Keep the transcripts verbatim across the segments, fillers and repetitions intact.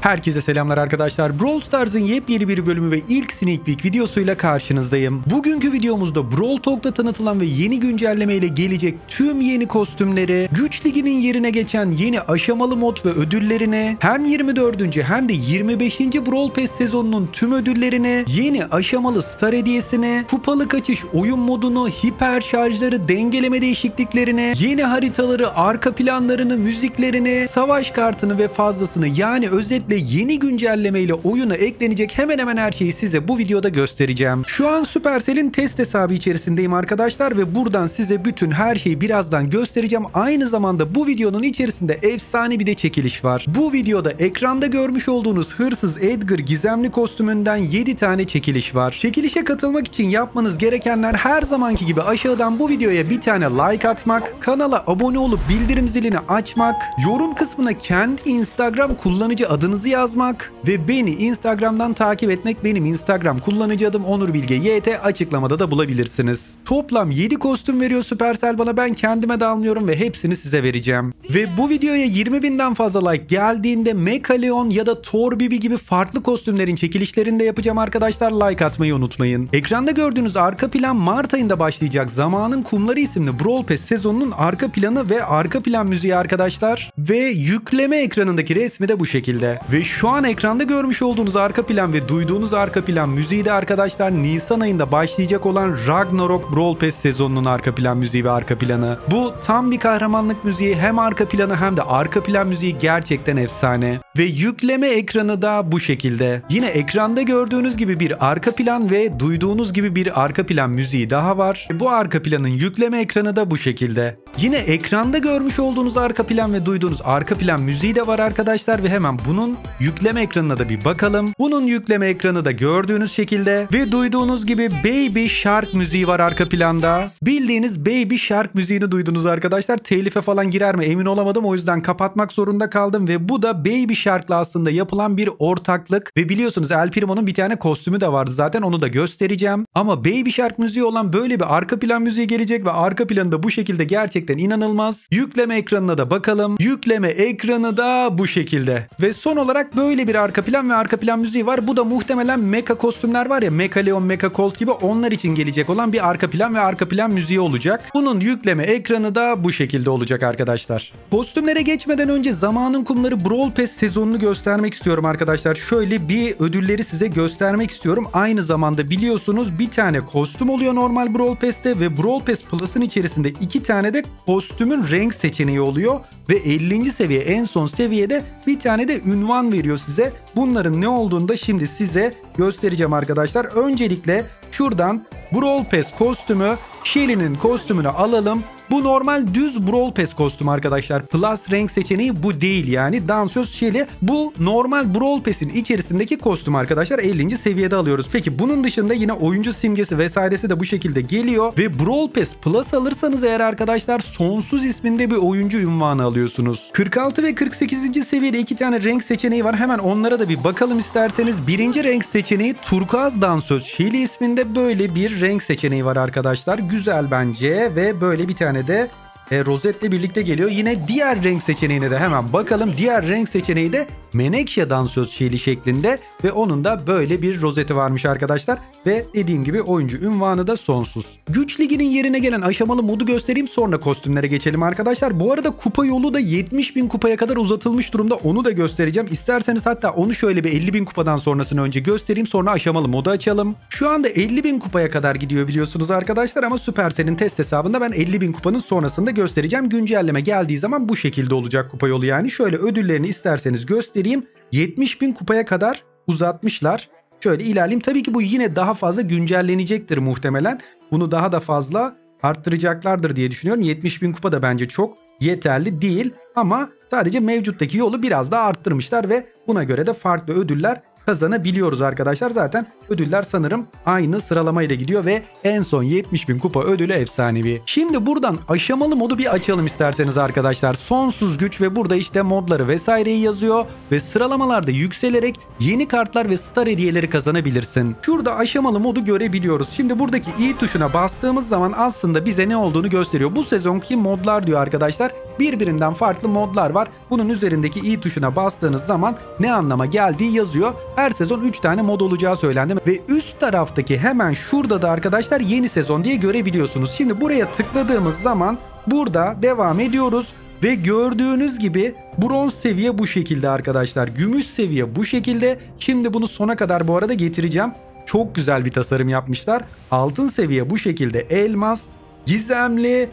Herkese selamlar arkadaşlar. Brawl Stars'ın yepyeni bir bölümü ve ilk sneak peek videosuyla karşınızdayım. Bugünkü videomuzda Brawl Talk'ta tanıtılan ve yeni güncelleme ile gelecek tüm yeni kostümleri, Güç Ligi'nin yerine geçen yeni aşamalı mod ve ödüllerini, hem yirmi dördüncü hem de yirmi beşinci Brawl Pass sezonunun tüm ödüllerini, yeni aşamalı star hediyesini, kupalı kaçış oyun modunu, hiper şarjları, dengeleme değişikliklerini, yeni haritaları, arka planlarını, müziklerini, savaş kartını ve fazlasını, yani özetle yeni güncelleme ile oyuna eklenecek hemen hemen her şeyi size bu videoda göstereceğim. Şu an Supercell'in test hesabı içerisindeyim arkadaşlar ve buradan size bütün her şeyi birazdan göstereceğim. Aynı zamanda bu videonun içerisinde efsane bir de çekiliş var. Bu videoda ekranda görmüş olduğunuz Hırsız Edgar gizemli kostümünden yedi tane çekiliş var. Çekilişe katılmak için yapmanız gerekenler her zamanki gibi aşağıdan bu videoya bir tane like atmak, kanala abone olup bildirim zilini açmak, yorum kısmına kendi Instagram kullanıcı adınızı yazmak ve beni Instagram'dan takip etmek. Benim Instagram kullanıcı adım Onur Bilge Y T, açıklamada da bulabilirsiniz. Toplam yedi kostüm veriyor Supercell bana, ben kendime de almıyorum ve hepsini size vereceğim. Ve bu videoya yirmi binden fazla like geldiğinde Mekaleon ya da Thor Bibi gibi farklı kostümlerin çekilişlerini de yapacağım arkadaşlar, like atmayı unutmayın. Ekranda gördüğünüz arka plan Mart ayında başlayacak Zamanın Kumları isimli Brawl Pass sezonunun arka planı ve arka plan müziği arkadaşlar. Ve yükleme ekranındaki resmi de bu şekilde. Ve şu an ekranda görmüş olduğunuz arka plan ve duyduğunuz arka plan müziği de arkadaşlar Nisan ayında başlayacak olan Ragnarok Brawl Pass sezonunun arka plan müziği ve arka planı. Bu tam bir kahramanlık müziği, hem arka planı hem de arka plan müziği gerçekten efsane. Ve yükleme ekranı da bu şekilde. Yine ekranda gördüğünüz gibi bir arka plan ve duyduğunuz gibi bir arka plan müziği daha var. Bu arka planın yükleme ekranı da bu şekilde. Yine ekranda görmüş olduğunuz arka plan ve duyduğunuz arka plan müziği de var arkadaşlar ve hemen bunun yükleme ekranına da bir bakalım. Bunun yükleme ekranı da gördüğünüz şekilde ve duyduğunuz gibi Baby Shark müziği var arka planda. Bildiğiniz Baby Shark müziğini duydunuz arkadaşlar. Telife falan girer mi emin olamadım, o yüzden kapatmak zorunda kaldım ve bu da Baby Shark'la aslında yapılan bir ortaklık ve biliyorsunuz El Primo'nun bir tane kostümü de vardı zaten, onu da göstereceğim. Ama Baby Shark müziği olan böyle bir arka plan müziği gelecek ve arka planı da bu şekilde, gerçekten inanılmaz. Yükleme ekranına da bakalım. Yükleme ekranı da bu şekilde. Ve son olarak böyle bir arka plan ve arka plan müziği var. Bu da muhtemelen mecha kostümler var ya, Mekaleon, Mecha Colt gibi, onlar için gelecek olan bir arka plan ve arka plan müziği olacak. Bunun yükleme ekranı da bu şekilde olacak arkadaşlar. Kostümlere geçmeden önce Zamanın Kumları Brawl Pass sezonunu göstermek istiyorum arkadaşlar. Şöyle bir ödülleri size göstermek istiyorum. Aynı zamanda biliyorsunuz bir tane kostüm oluyor normal Brawl Pass'te ve Brawl Pass Plus'ın içerisinde iki tane de kostümün renk seçeneği oluyor ve ellinci seviye, en son seviyede bir tane de ünvan veriyor size. Bunların ne olduğunu da şimdi size göstereceğim arkadaşlar. Öncelikle şuradan Brawl Pass kostümü, Shelly'nin kostümünü alalım. Bu normal düz Brawl Pass kostüm arkadaşlar. Plus renk seçeneği bu değil yani. Dansöz Shelly. Bu normal Brawl Pass'in içerisindeki kostüm arkadaşlar. ellinci seviyede alıyoruz. Peki bunun dışında yine oyuncu simgesi vesairesi de bu şekilde geliyor. Ve Brawl Pass Plus alırsanız eğer arkadaşlar Sonsuz isminde bir oyuncu ünvanı alıyorsunuz. kırk altı ve kırk sekizinci seviyede iki tane renk seçeneği var. Hemen onlara da bir bakalım isterseniz. Birinci renk seçeneği Turkuaz Dansöz Shelly isminde böyle bir renk seçeneği var arkadaşlar. Güzel bence ve böyle bir tane de e, rozetle birlikte geliyor. Yine diğer renk seçeneğine de hemen bakalım. Diğer renk seçeneği de Menekşe Dansöz Shelly şeklinde ve onun da böyle bir rozeti varmış arkadaşlar. Ve dediğim gibi oyuncu ünvanı da sonsuz. Güç Ligi'nin yerine gelen aşamalı modu göstereyim, sonra kostümlere geçelim arkadaşlar. Bu arada kupa yolu da yetmiş bin kupaya kadar uzatılmış durumda, onu da göstereceğim. İsterseniz hatta onu şöyle bir elli bin kupadan sonrasını önce göstereyim, sonra aşamalı modu açalım. Şu anda elli bin kupaya kadar gidiyor biliyorsunuz arkadaşlar ama Supercell'in test hesabında ben elli bin kupanın sonrasında göstereceğim. Güncelleme geldiği zaman bu şekilde olacak kupa yolu yani. Şöyle ödüllerini isterseniz göstereyim. yetmiş bin kupaya kadar uzatmışlar. Şöyle ilerleyeyim. Tabii ki bu yine daha fazla güncellenecektir muhtemelen. Bunu daha da fazla arttıracaklardır diye düşünüyorum. yetmiş bin kupa da bence çok yeterli değil. Ama sadece mevcuttaki yolu biraz daha arttırmışlar ve buna göre de farklı ödüller kazanabiliyoruz arkadaşlar. Zaten ödüller sanırım aynı sıralamayla gidiyor ve en son yetmiş bin kupa ödülü efsanevi. Şimdi buradan aşamalı modu bir açalım isterseniz arkadaşlar. Sonsuz güç ve burada işte modları vesaireyi yazıyor ve sıralamalarda yükselerek yeni kartlar ve star hediyeleri kazanabilirsin. Şurada aşamalı modu görebiliyoruz. Şimdi buradaki i tuşuna bastığımız zaman aslında bize ne olduğunu gösteriyor. Bu sezonki modlar diyor arkadaşlar. Birbirinden farklı modlar var. Bunun üzerindeki i tuşuna bastığınız zaman ne anlama geldiği yazıyor. Her sezon üç tane mod olacağı söylendi ve üst taraftaki hemen şurada da arkadaşlar yeni sezon diye görebiliyorsunuz. Şimdi buraya tıkladığımız zaman burada devam ediyoruz ve gördüğünüz gibi bronz seviye bu şekilde arkadaşlar. Gümüş seviye bu şekilde. Şimdi bunu sona kadar bu arada getireceğim. Çok güzel bir tasarım yapmışlar. Altın seviye bu şekilde, elmas, gizemli,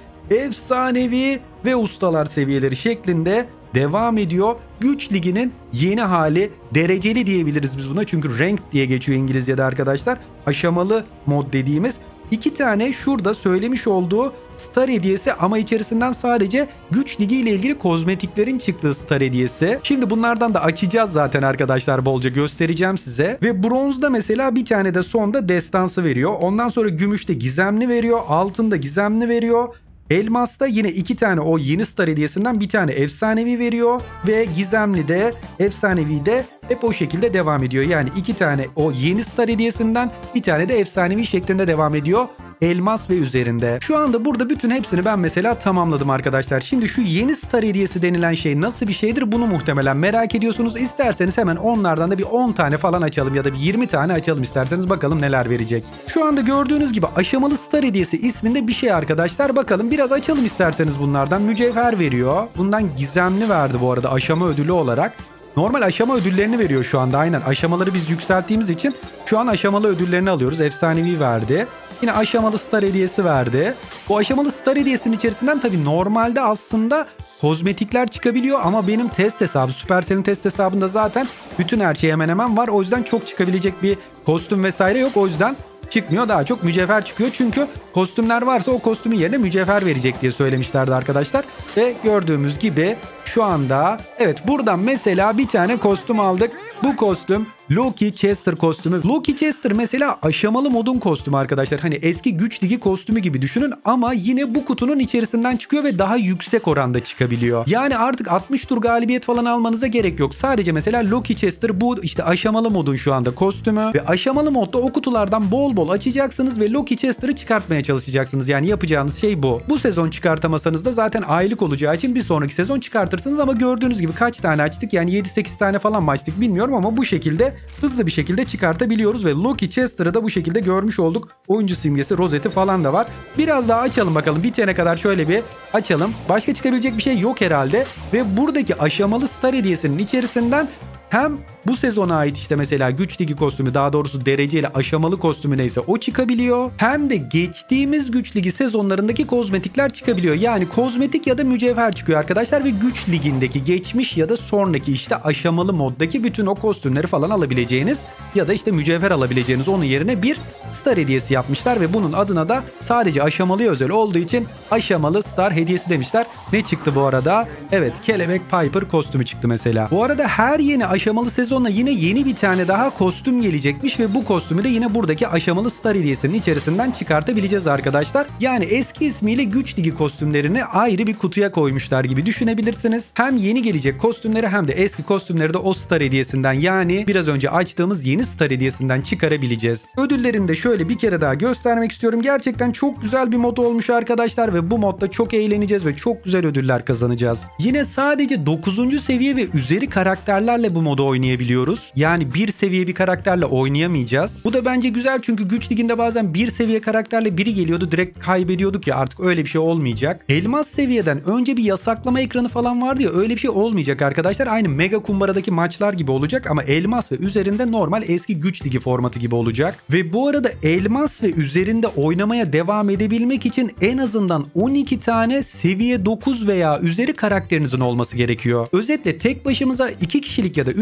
efsanevi ve ustalar seviyeleri şeklinde devam ediyor. Güç liginin yeni hali, dereceli diyebiliriz biz buna çünkü rank diye geçiyor İngilizce'de arkadaşlar. Aşamalı mod dediğimiz iki tane şurada söylemiş olduğu star hediyesi ama içerisinden sadece güç ligi ile ilgili kozmetiklerin çıktığı star hediyesi. Şimdi bunlardan da açacağız zaten arkadaşlar, bolca göstereceğim size. Ve bronzda mesela bir tane de sonda destansı veriyor. Ondan sonra gümüşte gizemli veriyor. Altında gizemli veriyor. Elmas'ta yine iki tane o yeni star hediyesinden bir tane efsanevi veriyor ve gizemli de efsanevi de hep o şekilde devam ediyor. Yani iki tane o yeni star hediyesinden bir tane de efsanevi şeklinde devam ediyor. Elmas ve üzerinde. Şu anda burada bütün hepsini ben mesela tamamladım arkadaşlar. Şimdi şu yeni star hediyesi denilen şey nasıl bir şeydir bunu muhtemelen merak ediyorsunuz. İsterseniz hemen onlardan da bir on tane falan açalım ya da bir yirmi tane açalım isterseniz, bakalım neler verecek. Şu anda gördüğünüz gibi aşamalı star hediyesi isminde bir şey arkadaşlar. Bakalım biraz açalım isterseniz bunlardan. Mücevher veriyor. Bundan gizemli verdi bu arada aşama ödülü olarak. Normal aşama ödüllerini veriyor şu anda, aynen. Aşamaları biz yükselttiğimiz için şu an aşamalı ödüllerini alıyoruz. Efsanevi verdi. Yine aşamalı star hediyesi verdi. Bu aşamalı star hediyesinin içerisinden tabii normalde aslında kozmetikler çıkabiliyor ama benim test hesabı, Supercell'in test hesabında zaten bütün her şey hemen hemen var. O yüzden çok çıkabilecek bir kostüm vesaire yok. O yüzden çıkmıyor. Daha çok mücevher çıkıyor. Çünkü kostümler varsa o kostümün yerine mücevher verecek diye söylemişlerdi arkadaşlar. Ve gördüğümüz gibi şu anda evet buradan mesela bir tane kostüm aldık. Bu kostüm Loki Chester kostümü. Loki Chester mesela aşamalı modun kostümü arkadaşlar. Hani eski güç ligi kostümü gibi düşünün ama yine bu kutunun içerisinden çıkıyor ve daha yüksek oranda çıkabiliyor. Yani artık altmış tur galibiyet falan almanıza gerek yok. Sadece mesela Loki Chester bu işte aşamalı modun şu anda kostümü ve aşamalı modda o kutulardan bol bol açacaksınız ve Loki Chester'ı çıkartmaya çalışacaksınız. Yani yapacağınız şey bu. Bu sezon çıkartamasanız da zaten aylık olacağı için bir sonraki sezon çıkartırsınız ama gördüğünüz gibi kaç tane açtık? Yani yedi sekiz tane falan mı açtık bilmiyorum ama bu şekilde hızlı bir şekilde çıkartabiliyoruz ve Loki Chester'ı da bu şekilde görmüş olduk. Oyuncu simgesi, rozeti falan da var. Biraz daha açalım bakalım. Bitene kadar şöyle bir açalım. Başka çıkabilecek bir şey yok herhalde. Ve buradaki aşamalı star hediyesinin içerisinden hem bu sezona ait işte mesela güç ligi kostümü, daha doğrusu dereceli aşamalı kostümü neyse o çıkabiliyor. Hem de geçtiğimiz güç ligi sezonlarındaki kozmetikler çıkabiliyor. Yani kozmetik ya da mücevher çıkıyor arkadaşlar ve güç ligindeki geçmiş ya da sonraki işte aşamalı moddaki bütün o kostümleri falan alabileceğiniz ya da işte mücevher alabileceğiniz onun yerine bir star hediyesi yapmışlar ve bunun adına da sadece aşamalıya özel olduğu için aşamalı star hediyesi demişler. Ne çıktı bu arada? Evet, kelebek Piper kostümü çıktı mesela. Bu arada her yeni aşamalı sezonla yine yeni bir tane daha kostüm gelecekmiş ve bu kostümü de yine buradaki aşamalı star hediyesinin içerisinden çıkartabileceğiz arkadaşlar. Yani eski ismiyle güç ligi kostümlerini ayrı bir kutuya koymuşlar gibi düşünebilirsiniz. Hem yeni gelecek kostümleri hem de eski kostümleri de o star hediyesinden, yani biraz önce açtığımız yeni star hediyesinden çıkarabileceğiz. Ödüllerini de şöyle bir kere daha göstermek istiyorum. Gerçekten çok güzel bir mod olmuş arkadaşlar ve bu modda çok eğleneceğiz ve çok güzel ödüller kazanacağız. Yine sadece dokuzuncu seviye ve üzeri karakterlerle bu modu oynayabiliyoruz. Yani bir seviye bir karakterle oynayamayacağız. Bu da bence güzel çünkü güç liginde bazen bir seviye karakterle biri geliyordu, direkt kaybediyorduk ya, artık öyle bir şey olmayacak. Elmas seviyeden önce bir yasaklama ekranı falan vardı ya, öyle bir şey olmayacak arkadaşlar. Aynı Mega Kumbara'daki maçlar gibi olacak ama elmas ve üzerinde normal eski güç ligi formatı gibi olacak. Ve bu arada elmas ve üzerinde oynamaya devam edebilmek için en azından on iki tane seviye dokuz veya üzeri karakterinizin olması gerekiyor. Özetle tek başımıza iki kişilik ya da üç kişilik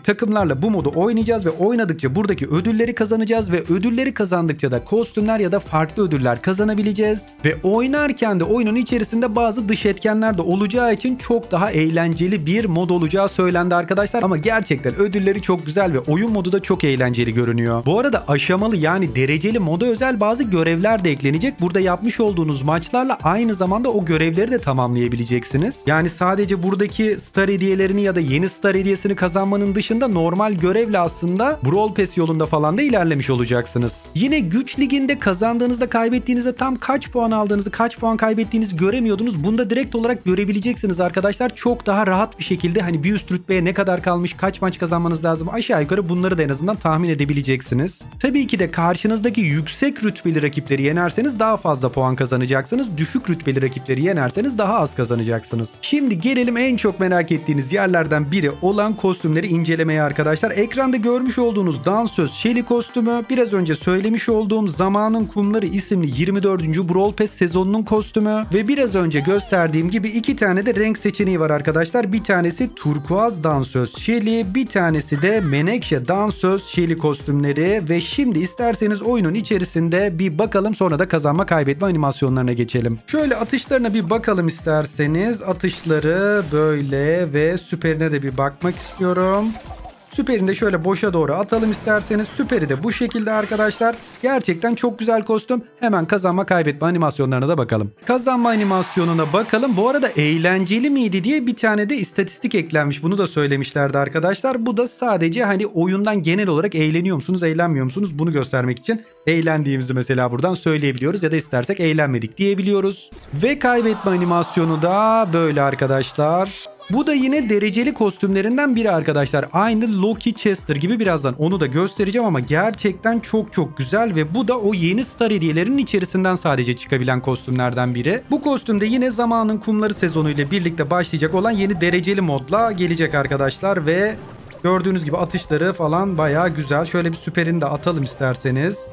değişik takımlarla bu modu oynayacağız ve oynadıkça buradaki ödülleri kazanacağız ve ödülleri kazandıkça da kostümler ya da farklı ödüller kazanabileceğiz. Ve oynarken de oyunun içerisinde bazı dış etkenler de olacağı için çok daha eğlenceli bir mod olacağı söylendi arkadaşlar. Ama gerçekten ödülleri çok güzel ve oyun modu da çok eğlenceli görünüyor. Bu arada aşamalı yani dereceli moda özel bazı görevler de eklenecek. Burada yapmış olduğunuz maçlarla aynı zamanda o görevleri de tamamlayabileceksiniz. Yani sadece buradaki star hediyelerini ya da yeni star hediyesini kazanmanın dışında normal görevle aslında Brawl Pass yolunda falan da ilerlemiş olacaksınız. Yine güç liginde kazandığınızda kaybettiğinizde tam kaç puan aldığınızı, kaç puan kaybettiğinizi göremiyordunuz. Bunda direkt olarak görebileceksiniz arkadaşlar. Çok daha rahat bir şekilde hani bir üst rütbeye ne kadar kalmış, kaç maç kazanmanız lazım aşağı yukarı bunları da en azından tahmin edebileceksiniz. Tabii ki de karşınızdaki yüksek rütbeli rakipleri yenerseniz daha fazla puan kazanacaksınız. Düşük rütbeli rakipleri yenerseniz daha az kazanacaksınız. Şimdi gelelim en çok merak ettiğiniz yerlerden biri olan kostümleri incelemeye arkadaşlar. Ekranda görmüş olduğunuz dansöz Shelly kostümü, biraz önce söylemiş olduğum Zamanın Kumları isimli yirmi dördüncü Brawl Pass sezonunun kostümü ve biraz önce gösterdiğim gibi iki tane de renk seçeneği var arkadaşlar. Bir tanesi turkuaz dansöz Shelly, bir tanesi de menekşe dansöz Shelly kostümleri ve şimdi isterseniz oyunun içerisinde bir bakalım, sonra da kazanma kaybetme animasyonlarına geçelim. Şöyle atışlarına bir bakalım isterseniz. Atışları böyle ve süperine de bir bakmak istiyorum. Süperini de şöyle boşa doğru atalım isterseniz. Süperi de bu şekilde arkadaşlar. Gerçekten çok güzel kostüm. Hemen kazanma kaybetme animasyonlarına da bakalım. Kazanma animasyonuna bakalım. Bu arada eğlenceli miydi diye bir tane de istatistik eklenmiş. Bunu da söylemişlerdi arkadaşlar. Bu da sadece hani oyundan genel olarak eğleniyor musunuz, eğlenmiyor musunuz? Bunu göstermek için eğlendiğimizi mesela buradan söyleyebiliyoruz ya da istersek eğlenmedik diyebiliyoruz. Ve kaybetme animasyonu da böyle arkadaşlar. Bu da yine dereceli kostümlerinden biri arkadaşlar. Aynı Loki Chester gibi, birazdan onu da göstereceğim ama gerçekten çok çok güzel ve bu da o yeni star hediyelerinin içerisinden sadece çıkabilen kostümlerden biri. Bu kostümde yine Zamanın Kumları sezonu ile birlikte başlayacak olan yeni dereceli modla gelecek arkadaşlar ve gördüğünüz gibi atışları falan bayağı güzel. Şöyle bir süperini de atalım isterseniz.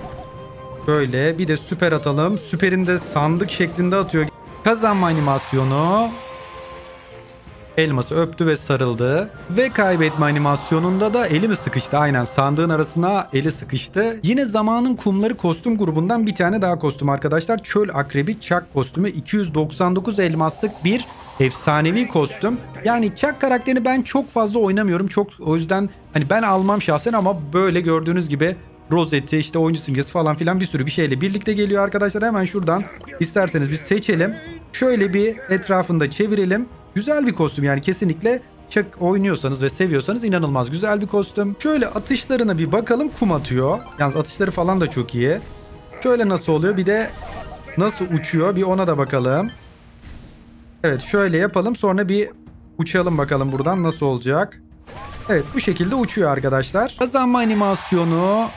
Böyle bir de süper atalım. Süperini de sandık şeklinde atıyor. Kazanma animasyonu. Elması öptü ve sarıldı. Ve kaybetme animasyonunda da eli mi sıkıştı? Aynen, sandığın arasına eli sıkıştı. Yine Zamanın Kumları kostüm grubundan bir tane daha kostüm arkadaşlar. Çöl Akrebi Chuck kostümü. iki yüz doksan dokuz elmaslık bir efsanevi kostüm. Yani Chuck karakterini ben çok fazla oynamıyorum. Çok, o yüzden hani ben almam şahsen ama böyle gördüğünüz gibi rozeti, işte oyuncu simgesi falan filan bir sürü bir şeyle birlikte geliyor arkadaşlar. Hemen şuradan isterseniz bir seçelim. Şöyle bir etrafında çevirelim. Güzel bir kostüm yani, kesinlikle Chuck oynuyorsanız ve seviyorsanız inanılmaz güzel bir kostüm. Şöyle atışlarına bir bakalım. Kum atıyor. Yalnız atışları falan da çok iyi. Şöyle nasıl oluyor, bir de nasıl uçuyor bir ona da bakalım. Evet, şöyle yapalım, sonra bir uçalım bakalım buradan nasıl olacak. Evet, bu şekilde uçuyor arkadaşlar. Kazanma animasyonu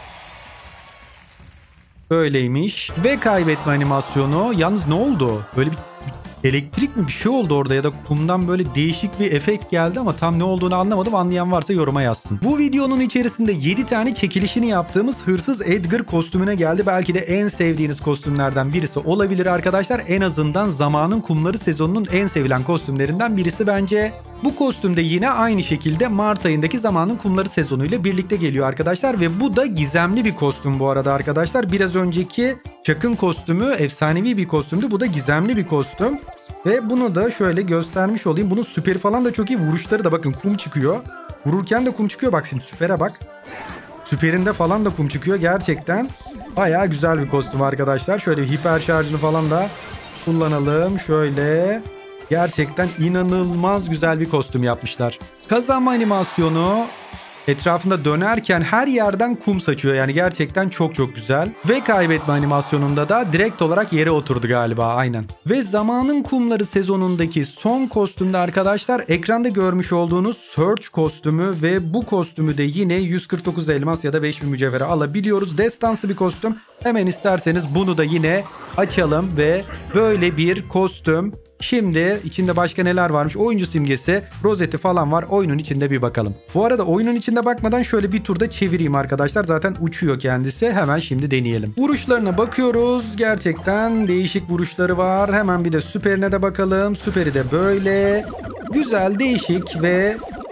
böyleymiş. Ve kaybetme animasyonu. Yalnız ne oldu? Böyle bir elektrik mi bir şey oldu orada ya da kumdan böyle değişik bir efekt geldi ama tam ne olduğunu anlamadım. Anlayan varsa yoruma yazsın. Bu videonun içerisinde yedi tane çekilişini yaptığımız Hırsız Edgar kostümüne geldi. Belki de en sevdiğiniz kostümlerden birisi olabilir arkadaşlar. En azından Zamanın Kumları sezonunun en sevilen kostümlerinden birisi bence. Bu kostüm de yine aynı şekilde Mart ayındaki Zamanın Kumları sezonuyla birlikte geliyor arkadaşlar ve bu da gizemli bir kostüm bu arada arkadaşlar. Biraz önceki Chuck'ın kostümü efsanevi bir kostümdü. Bu da gizemli bir kostüm. Ve bunu da şöyle göstermiş olayım. Bunun süperi falan da çok iyi. Vuruşları da bakın kum çıkıyor. Vururken de kum çıkıyor. Bak şimdi süpere bak. Süperinde falan da kum çıkıyor. Gerçekten bayağı güzel bir kostüm arkadaşlar. Şöyle bir hiper şarjını falan da kullanalım. Şöyle. Gerçekten inanılmaz güzel bir kostüm yapmışlar. Kazanma animasyonu. Etrafında dönerken her yerden kum saçıyor. Yani gerçekten çok çok güzel. Ve kaybetme animasyonunda da direkt olarak yere oturdu galiba. Aynen. Ve Zamanın Kumları sezonundaki son kostümde arkadaşlar ekranda görmüş olduğunuz Search kostümü ve bu kostümü de yine yüz kırk dokuz elmas ya da beş bin mücevhere alabiliyoruz. Destansı bir kostüm. Hemen isterseniz bunu da yine açalım ve böyle bir kostüm. Şimdi içinde başka neler varmış? Oyuncu simgesi, rozeti falan var. Oyunun içinde bir bakalım. Bu arada oyunun içinde bakmadan şöyle bir turda çevireyim arkadaşlar. Zaten uçuyor kendisi. Hemen şimdi deneyelim. Vuruşlarına bakıyoruz. Gerçekten değişik vuruşları var. Hemen bir de süperine de bakalım. Süperi de böyle. Güzel, değişik ve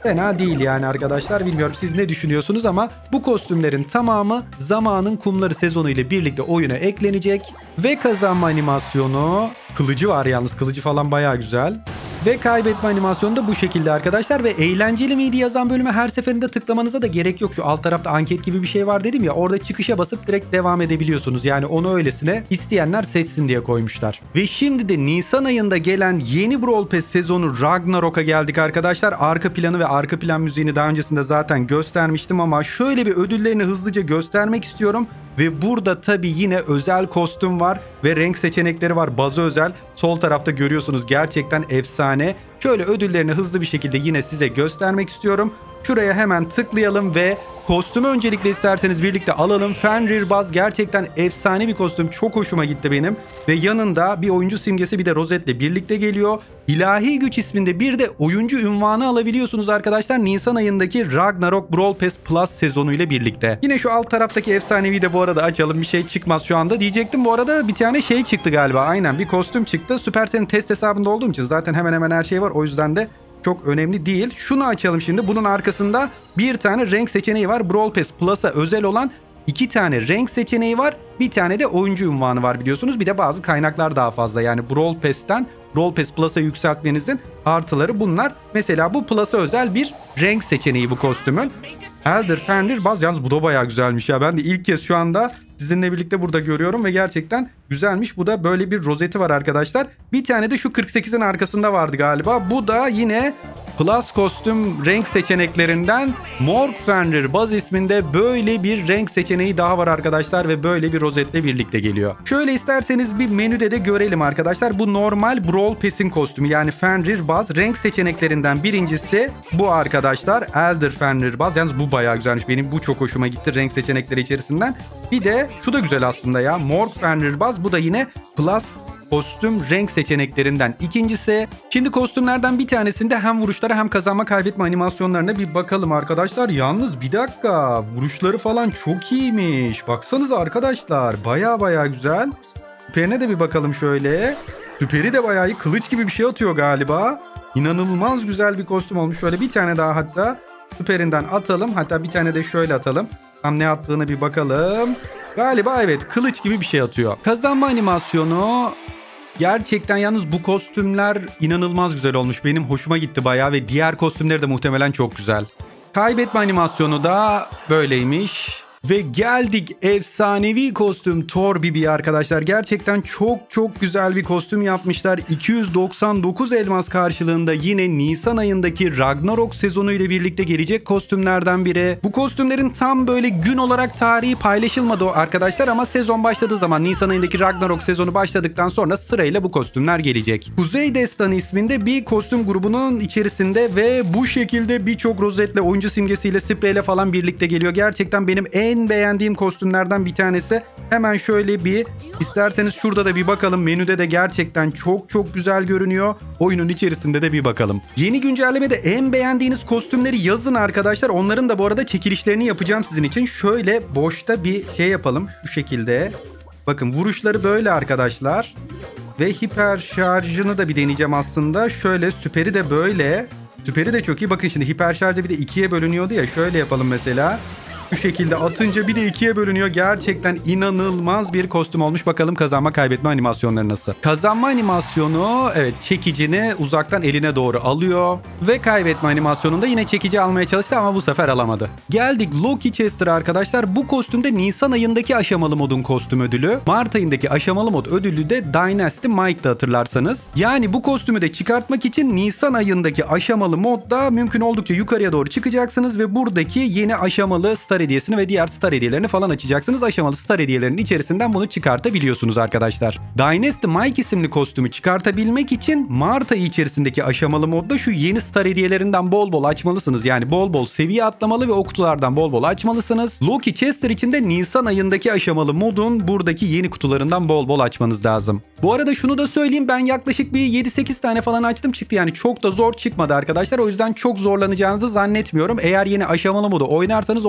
Fena değil yani arkadaşlar. Bilmiyorum siz ne düşünüyorsunuz ama bu kostümlerin tamamı Zamanın Kumları sezonu ile birlikte oyuna eklenecek. Ve kazanma animasyonu, kılıcı var yalnız, kılıcı falan bayağı güzel. Ve kaybetme animasyonu da bu şekilde arkadaşlar. Ve eğlenceli miydi yazan bölüme her seferinde tıklamanıza da gerek yok. Şu alt tarafta anket gibi bir şey var dedim ya. Orada çıkışa basıp direkt devam edebiliyorsunuz. Yani onu öylesine isteyenler seçsin diye koymuşlar. Ve şimdi de Nisan ayında gelen yeni Brawl Pass sezonu Ragnarok'a geldik arkadaşlar. Arka planı ve arka plan müziğini daha öncesinde zaten göstermiştim ama şöyle bir ödüllerini hızlıca göstermek istiyorum. Ve burada tabii yine özel kostüm var ve renk seçenekleri var. Bazı özel. Sol tarafta görüyorsunuz, gerçekten efsane. Şöyle ödüllerini hızlı bir şekilde yine size göstermek istiyorum. Şuraya hemen tıklayalım ve kostümü öncelikle isterseniz birlikte alalım. Fenrir Baz gerçekten efsane bir kostüm. Çok hoşuma gitti benim. Ve yanında bir oyuncu simgesi, bir de rozetle birlikte geliyor. İlahi Güç isminde bir de oyuncu ünvanı alabiliyorsunuz arkadaşlar. Nisan ayındaki Ragnarok Brawl Pass Plus sezonu ile birlikte. Yine şu alt taraftaki efsanevi de bu arada açalım. Bir şey çıkmaz şu anda. Diyecektim bu arada bir tane şey çıktı galiba. Aynen bir kostüm çıktı. Supercell'in test hesabında olduğum için zaten hemen hemen her şey var. O yüzden de çok önemli değil. Şunu açalım şimdi. Bunun arkasında bir tane renk seçeneği var. Brawl Pass Plus'a özel olan iki tane renk seçeneği var. Bir tane de oyuncu unvanı var biliyorsunuz. Bir de bazı kaynaklar daha fazla. Yani Brawl Pass'ten Brawl Pass Plus'a yükseltmenizin artıları bunlar. Mesela bu Plus'a özel bir renk seçeneği bu kostümün. Elder Fenrir Baz. Yalnız bu da bayağı güzelmiş ya. Ben de ilk kez şu anda sizinle birlikte burada görüyorum ve gerçekten güzelmiş. Bu da böyle bir rozeti var arkadaşlar. Bir tane de şu kırk sekizin arkasında vardı galiba. Bu da yine Plus kostüm renk seçeneklerinden Morg Fenrir Baz isminde böyle bir renk seçeneği daha var arkadaşlar ve böyle bir rozetle birlikte geliyor. Şöyle isterseniz bir menüde de görelim arkadaşlar. Bu normal Brawl Pass'in kostümü, yani Fenrir Baz. Renk seçeneklerinden birincisi bu arkadaşlar. Elder Fenrir Baz. Yalnız bu bayağı güzelmiş. Benim bu çok hoşuma gitti renk seçenekleri içerisinden. Bir de şu da güzel aslında ya. Morg Fenrir Baz. Bu da yine Plus kostüm renk seçeneklerinden ikincisi. Şimdi kostümlerden bir tanesinde hem vuruşlara hem kazanma kaybetme animasyonlarına bir bakalım arkadaşlar. Yalnız bir dakika, vuruşları falan çok iyiymiş. Baksanıza arkadaşlar, baya baya güzel. Süperine de bir bakalım şöyle. Süperi de bayağı iyi, kılıç gibi bir şey atıyor galiba. İnanılmaz güzel bir kostüm olmuş. Şöyle bir tane daha hatta süperinden atalım. Hatta bir tane de şöyle atalım. Tam ne attığını bir bakalım. Galiba evet, kılıç gibi bir şey atıyor. Kazanma animasyonu gerçekten, yalnız bu kostümler inanılmaz güzel olmuş. Benim hoşuma gitti bayağı ve diğer kostümleri de muhtemelen çok güzel. Kaybetme animasyonu da böyleymiş. Ve geldik efsanevi kostüm Thor Bibi arkadaşlar. Gerçekten çok çok güzel bir kostüm yapmışlar. iki yüz doksan dokuz elmas karşılığında yine Nisan ayındaki Ragnarok sezonu ile birlikte gelecek kostümlerden biri. Bu kostümlerin tam böyle gün olarak tarihi paylaşılmadı arkadaşlar ama sezon başladığı zaman, Nisan ayındaki Ragnarok sezonu başladıktan sonra sırayla bu kostümler gelecek. Kuzey Destanı isminde bir kostüm grubunun içerisinde ve bu şekilde birçok rozetle, oyuncu simgesiyle, spreyle falan birlikte geliyor. Gerçekten benim en En beğendiğim kostümlerden bir tanesi. Hemen şöyle bir isterseniz şurada da bir bakalım. Menüde de gerçekten çok çok güzel görünüyor. Oyunun içerisinde de bir bakalım. Yeni güncellemede en beğendiğiniz kostümleri yazın arkadaşlar. Onların da bu arada çekilişlerini yapacağım sizin için. Şöyle boşta bir şey yapalım. Şu şekilde. Bakın vuruşları böyle arkadaşlar. Ve hiper şarjını da bir deneyeceğim aslında. Şöyle süperi de böyle. Süperi de çok iyi. Bakın şimdi hiper şarjı bir de ikiye bölünüyordu ya. Şöyle yapalım mesela. Bu şekilde atınca bir de ikiye bölünüyor. Gerçekten inanılmaz bir kostüm olmuş. Bakalım kazanma kaybetme animasyonları nasıl? Kazanma animasyonu evet, çekicini uzaktan eline doğru alıyor. Ve kaybetme animasyonunda yine çekici almaya çalıştı ama bu sefer alamadı. Geldik Loki Chester arkadaşlar. Bu kostümde Nisan ayındaki aşamalı modun kostüm ödülü. Mart ayındaki aşamalı mod ödülü de Dynasty Mike'da hatırlarsanız. Yani bu kostümü de çıkartmak için Nisan ayındaki aşamalı modda mümkün oldukça yukarıya doğru çıkacaksınız ve buradaki yeni aşamalı star hediyesini ve diğer star hediyelerini falan açacaksınız. Aşamalı star hediyelerinin içerisinden bunu çıkartabiliyorsunuz arkadaşlar. Dynasty Mike isimli kostümü çıkartabilmek için Mart ayı içerisindeki aşamalı modda şu yeni star hediyelerinden bol bol açmalısınız. Yani bol bol seviye atlamalı ve o kutulardan bol bol açmalısınız. Loki Chester için de Nisan ayındaki aşamalı modun buradaki yeni kutularından bol bol açmanız lazım. Bu arada şunu da söyleyeyim, ben yaklaşık bir yedi sekiz tane falan açtım, çıktı. Yani çok da zor çıkmadı arkadaşlar. O yüzden çok zorlanacağınızı zannetmiyorum. Eğer yeni aşamalı modu oynarsanız oradaki yeni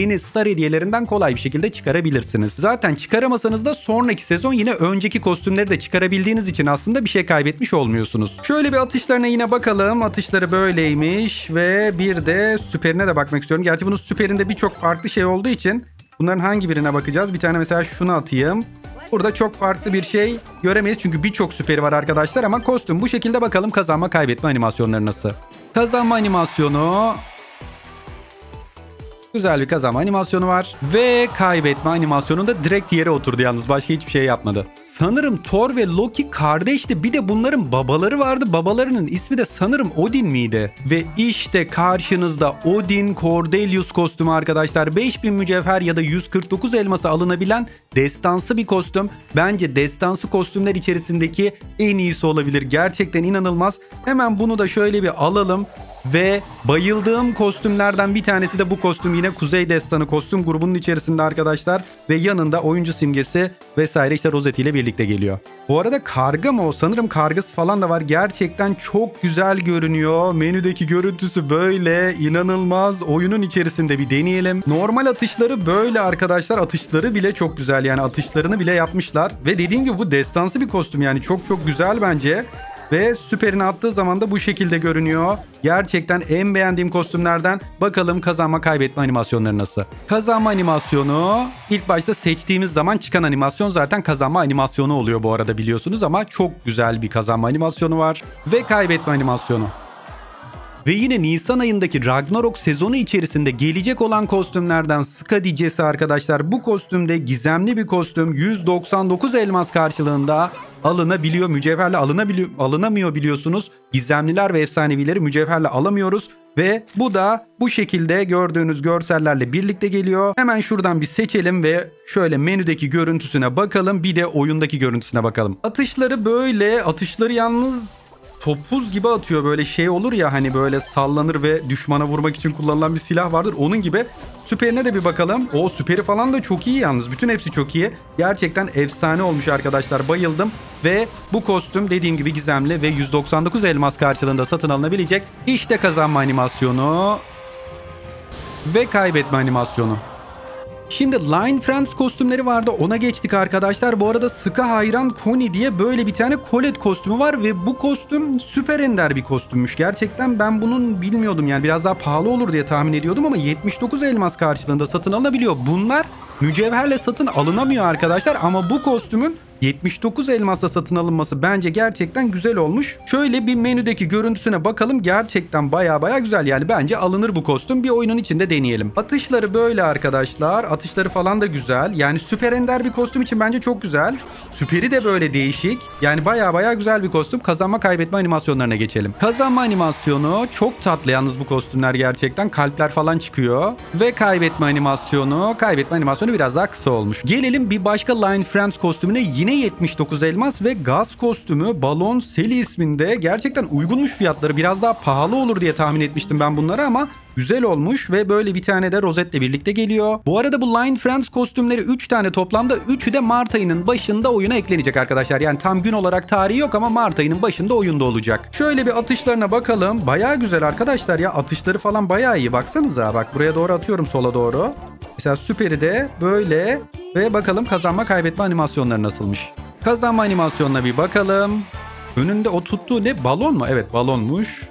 yeni star hediyelerinden kolay bir şekilde çıkarabilirsiniz. Zaten çıkaramasanız da sonraki sezon yine önceki kostümleri de çıkarabildiğiniz için aslında bir şey kaybetmiş olmuyorsunuz. Şöyle bir atışlarına yine bakalım. Atışları böyleymiş ve bir de süperine de bakmak istiyorum. Gerçi bunun süperinde birçok farklı şey olduğu için bunların hangi birine bakacağız? Bir tane mesela şunu atayım. Burada çok farklı bir şey göremeyiz çünkü birçok süperi var arkadaşlar ama kostüm bu şekilde. Bakalım kazanma kaybetme animasyonları nasıl? Kazanma animasyonu... Güzel bir kazanma animasyonu var. Ve kaybetme animasyonunda direkt yere oturdu yalnız. Başka hiçbir şey yapmadı. Sanırım Thor ve Loki kardeşti. Bir de bunların babaları vardı. Babalarının ismi de sanırım Odin miydi? Ve işte karşınızda Odin Cordelius kostümü arkadaşlar. beş bin mücevher ya da yüz kırk dokuz elması alınabilen destansı bir kostüm. Bence destansı kostümler içerisindeki en iyisi olabilir. Gerçekten inanılmaz. Hemen bunu da şöyle bir alalım. Ve bayıldığım kostümlerden bir tanesi de bu kostüm. Yine Kuzey Destanı kostüm grubunun içerisinde arkadaşlar. Ve yanında oyuncu simgesi vesaire işte rozetiyle birlikte geliyor. Bu arada karga mı o? Sanırım kargası falan da var. Gerçekten çok güzel görünüyor. Menüdeki görüntüsü böyle inanılmaz. Oyunun içerisinde bir deneyelim. Normal atışları böyle arkadaşlar. Atışları bile çok güzel. Yani atışlarını bile yapmışlar. Ve dediğim gibi bu destansı bir kostüm. Yani çok çok güzel bence. Ve süperini attığı zaman da bu şekilde görünüyor. Gerçekten en beğendiğim kostümlerden. Bakalım kazanma kaybetme animasyonları nasıl? Kazanma animasyonu ilk başta seçtiğimiz zaman çıkan animasyon zaten kazanma animasyonu oluyor bu arada biliyorsunuz. Ama çok güzel bir kazanma animasyonu var. Ve kaybetme animasyonu. Ve yine Nisan ayındaki Ragnarok sezonu içerisinde gelecek olan kostümlerden Skadi arkadaşlar. Bu kostümde gizemli bir kostüm. yüz doksan dokuz elmas karşılığında alınabiliyor. Mücevherle alınabiliyor, alınamıyor biliyorsunuz. Gizemliler ve efsanevileri mücevherle alamıyoruz. Ve bu da bu şekilde gördüğünüz görsellerle birlikte geliyor. Hemen şuradan bir seçelim ve şöyle menüdeki görüntüsüne bakalım. Bir de oyundaki görüntüsüne bakalım. Atışları böyle. Atışları yalnız... topuz gibi atıyor, böyle şey olur ya hani böyle sallanır ve düşmana vurmak için kullanılan bir silah vardır. Onun gibi. Süperine de bir bakalım. O süperi falan da çok iyi yalnız. Bütün hepsi çok iyi. Gerçekten efsane olmuş arkadaşlar. Bayıldım. Ve bu kostüm dediğim gibi gizemli ve yüz doksan dokuz elmas karşılığında satın alınabilecek. İşte kazanma animasyonu. Ve kaybetme animasyonu. Şimdi Line Friends kostümleri vardı. Ona geçtik arkadaşlar. Bu arada sıkı hayran Connie diye böyle bir tane Colette kostümü var. Ve bu kostüm süper ender bir kostümmüş. Gerçekten ben bunun bilmiyordum. Yani biraz daha pahalı olur diye tahmin ediyordum. Ama yetmiş dokuz elmas karşılığında satın alınabiliyor. Bunlar mücevherle satın alınamıyor arkadaşlar. Ama bu kostümün yetmiş dokuz elmasla satın alınması bence gerçekten güzel olmuş. Şöyle bir menüdeki görüntüsüne bakalım. Gerçekten baya baya güzel. Yani bence alınır bu kostüm. Bir oyunun içinde deneyelim. Atışları böyle arkadaşlar. Atışları falan da güzel. Yani süper ender bir kostüm için bence çok güzel. Süperi de böyle değişik. Yani baya baya güzel bir kostüm. Kazanma kaybetme animasyonlarına geçelim. Kazanma animasyonu çok tatlı yalnız bu kostümler gerçekten. Kalpler falan çıkıyor. Ve kaybetme animasyonu. Kaybetme animasyonu biraz daha kısa olmuş. Gelelim bir başka Line Friends kostümüne. Yine yetmiş dokuz elmas ve gaz kostümü Balon Seli isminde. Gerçekten uygunmuş fiyatları. Biraz daha pahalı olur diye tahmin etmiştim ben bunları ama güzel olmuş ve böyle bir tane de rozetle birlikte geliyor. Bu arada bu Line Friends kostümleri üç tane toplamda, üçü de Mart ayının başında oyuna eklenecek arkadaşlar. Yani tam gün olarak tarihi yok ama Mart ayının başında oyunda olacak. Şöyle bir atışlarına bakalım. Bayağı güzel arkadaşlar ya. Atışları falan bayağı iyi. Baksanıza bak, buraya doğru atıyorum, sola doğru. Mesela süperi de böyle ve bakalım kazanma kaybetme animasyonları nasılmış. Kazanma animasyonuna bir bakalım. Önünde o tuttuğu ne? Balon mu? Evet, balonmuş.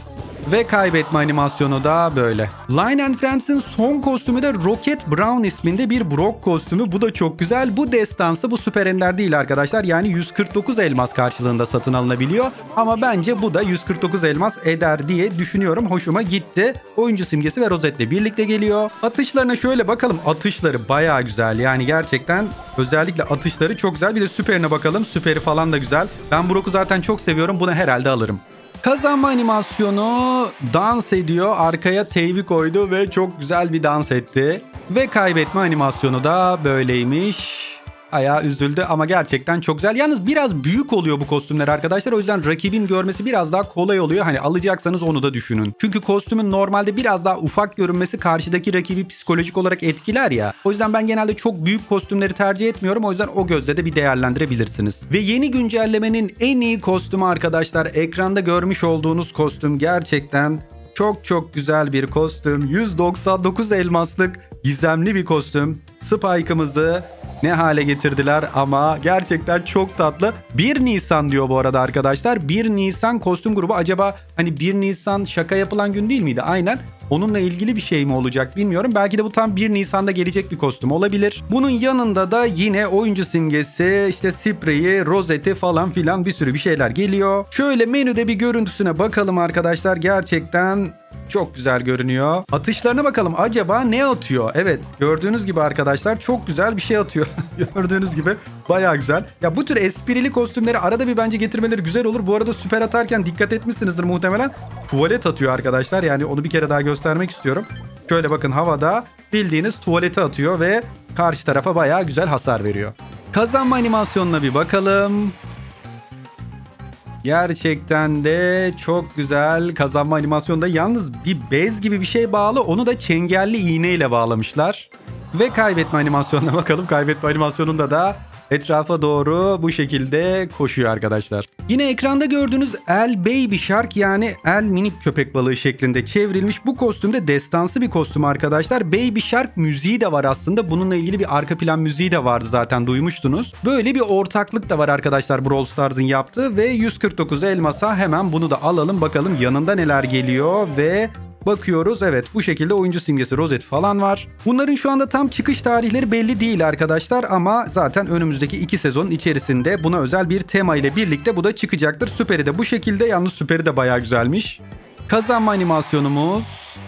Ve kaybetme animasyonu da böyle. Line and Friends'in son kostümü de Rocket Brown isminde bir Brock kostümü. Bu da çok güzel. Bu destansı, bu süper ender değil arkadaşlar. Yani yüz kırk dokuz elmas karşılığında satın alınabiliyor. Ama bence bu da yüz kırk dokuz elmas eder diye düşünüyorum. Hoşuma gitti. Oyuncu simgesi ve rozetle birlikte geliyor. Atışlarına şöyle bakalım. Atışları bayağı güzel. Yani gerçekten özellikle atışları çok güzel. Bir de süperine bakalım. Süperi falan da güzel. Ben Brock'u zaten çok seviyorum. Bunu herhalde alırım. Kazanma animasyonu dans ediyor. Arkaya teybi koydu ve çok güzel bir dans etti. Ve kaybetme animasyonu da böyleymiş. Ayağı üzüldü ama gerçekten çok güzel. Yalnız biraz büyük oluyor bu kostümler arkadaşlar. O yüzden rakibin görmesi biraz daha kolay oluyor. Hani alacaksanız onu da düşünün. Çünkü kostümün normalde biraz daha ufak görünmesi karşıdaki rakibi psikolojik olarak etkiler ya. O yüzden ben genelde çok büyük kostümleri tercih etmiyorum. O yüzden o gözle de bir değerlendirebilirsiniz. Ve yeni güncellemenin en iyi kostümü arkadaşlar. Ekranda görmüş olduğunuz kostüm gerçekten çok çok güzel bir kostüm. yüz doksan dokuz elmaslık Gizemli bir kostüm. Spike'ımızı ne hale getirdiler ama gerçekten çok tatlı. bir Nisan diyor bu arada arkadaşlar. bir Nisan kostüm grubu, acaba hani bir Nisan şaka yapılan gün değil miydi? Aynen. Onunla ilgili bir şey mi olacak bilmiyorum. Belki de bu tam bir Nisan'da gelecek bir kostüm olabilir. Bunun yanında da yine oyuncu simgesi, işte spreyi, rozeti falan filan bir sürü bir şeyler geliyor. Şöyle menüde bir görüntüsüne bakalım arkadaşlar. Gerçekten çok güzel görünüyor. Atışlarına bakalım. Acaba ne atıyor? Evet, gördüğünüz gibi arkadaşlar çok güzel bir şey atıyor. Gördüğünüz gibi bayağı güzel. Ya bu tür esprili kostümleri arada bir bence getirmeleri güzel olur. Bu arada süper atarken dikkat etmişsinizdir muhtemelen. Tuvalet atıyor arkadaşlar. Yani onu bir kere daha göstermek istiyorum. Şöyle bakın, havada bildiğiniz tuvaleti atıyor ve karşı tarafa bayağı güzel hasar veriyor. Kazanma animasyonuna bir bakalım. Gerçekten de çok güzel kazanma animasyonunda. Yalnız bir bez gibi bir şey bağlı. Onu da çengelli iğneyle bağlamışlar. Ve kaybetme animasyonuna bakalım. Kaybetme animasyonunda da etrafa doğru bu şekilde koşuyor arkadaşlar. Yine ekranda gördüğünüz El Baby Shark, yani El minik köpek balığı şeklinde çevrilmiş. Bu kostümde destansı bir kostüm arkadaşlar. Baby Shark müziği de var aslında. Bununla ilgili bir arka plan müziği de vardı, zaten duymuştunuz. Böyle bir ortaklık da var arkadaşlar Brawl Stars'ın yaptığı ve yüz kırk dokuz elmasa hemen bunu da alalım, bakalım yanında neler geliyor ve bakıyoruz. Evet, bu şekilde oyuncu simgesi, rozet falan var. Bunların şu anda tam çıkış tarihleri belli değil arkadaşlar ama zaten önümüzdeki iki sezonun içerisinde buna özel bir tema ile birlikte bu da çıkacaktır. Süperi de bu şekilde. Yalnız süperi de bayağı güzelmiş. Kazanma animasyonumuz.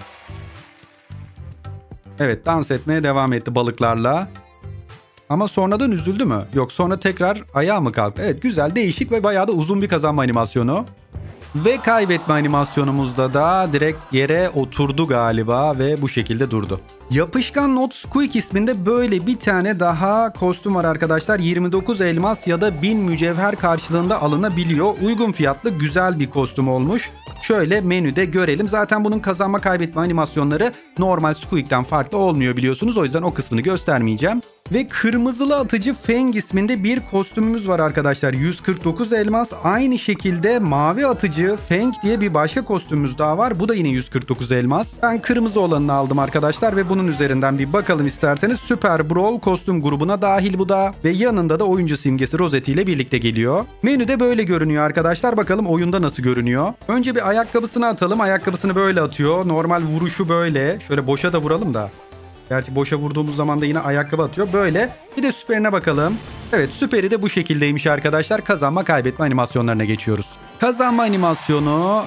Evet, dans etmeye devam etti balıklarla. Ama sonradan üzüldü mü? Yok, sonra tekrar ayağa mı kalktı? Evet, güzel, değişik ve bayağı da uzun bir kazanma animasyonu. Ve kaybetme animasyonumuzda da direkt yere oturdu galiba ve bu şekilde durdu. Yapışkan Not Squeak isminde böyle bir tane daha kostüm var arkadaşlar. yirmi dokuz elmas ya da bin mücevher karşılığında alınabiliyor. Uygun fiyatlı güzel bir kostüm olmuş. Şöyle menüde görelim. Zaten bunun kazanma kaybetme animasyonları normal Squeak'ten farklı olmuyor biliyorsunuz. O yüzden o kısmını göstermeyeceğim. Ve kırmızılı atıcı Fang isminde bir kostümümüz var arkadaşlar. yüz kırk dokuz elmas. Aynı şekilde mavi atıcı Fang diye bir başka kostümümüz daha var. Bu da yine yüz kırk dokuz elmas. Ben kırmızı olanını aldım arkadaşlar ve bunun üzerinden bir bakalım isterseniz. Super Brawl kostüm grubuna dahil bu da. Ve yanında da oyuncu simgesi rozeti ile birlikte geliyor. Menüde böyle görünüyor arkadaşlar. Bakalım oyunda nasıl görünüyor. Önce bir ayakkabısını atalım. Ayakkabısını böyle atıyor. Normal vuruşu böyle. Şöyle boşa da vuralım da. Gerçi boşa vurduğumuz zaman da yine ayakkabı atıyor. Böyle. Bir de süperine bakalım. Evet, süperi de bu şekildeymiş arkadaşlar. Kazanma kaybetme animasyonlarına geçiyoruz. Kazanma animasyonu